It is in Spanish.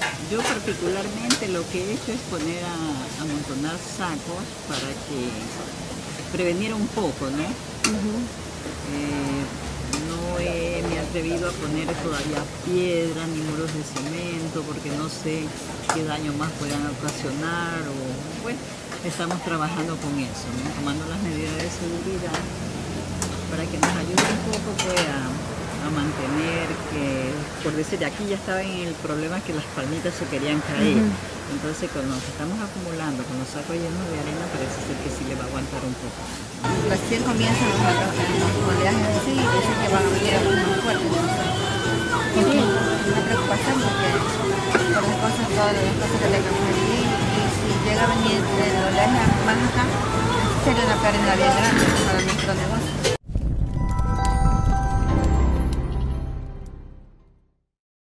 Yo particularmente lo que he hecho es poner a amontonar sacos para que prevenir un poco, ¿no? Ujú. Me he atrevido a poner todavía piedra ni muros de cemento porque no sé qué daño más puedan ocasionar o bueno, estamos trabajando con eso, ¿no? Tomando las medidas de seguridad para que nos ayude un poco pues a mantener que, por decir, aquí ya estaba en el problema que las palmitas se querían caer. Ujú. Entonces con lo que estamos acumulando, con los sacos llenos de arena, parece ser que sí le va a aguantar un poco. Recién comienzan los oleajes así y dicen que van a venir algo más fuerte. Entonces, sí, una preocupación porque por las cosas, todas las cosas que tenemos allí y si llega a venir el oleaje más acá, sería una pérdida bien grande.